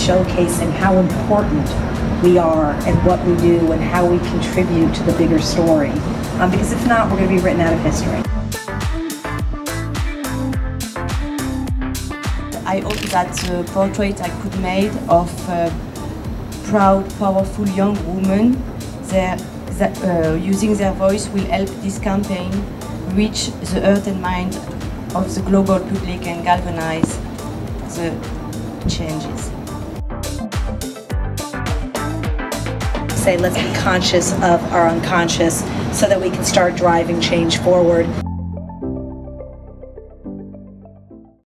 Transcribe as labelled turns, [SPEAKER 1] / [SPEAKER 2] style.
[SPEAKER 1] showcasing how important we are and what we do and how we contribute to the bigger story. Because if not, we're going to be written out of history.
[SPEAKER 2] I hope that the portrait I could make of proud, powerful young women using their voice will help this campaign reach the heart and mind of the global public and galvanize the changes.
[SPEAKER 1] Say, let's be conscious of our unconscious so that we can start driving change forward.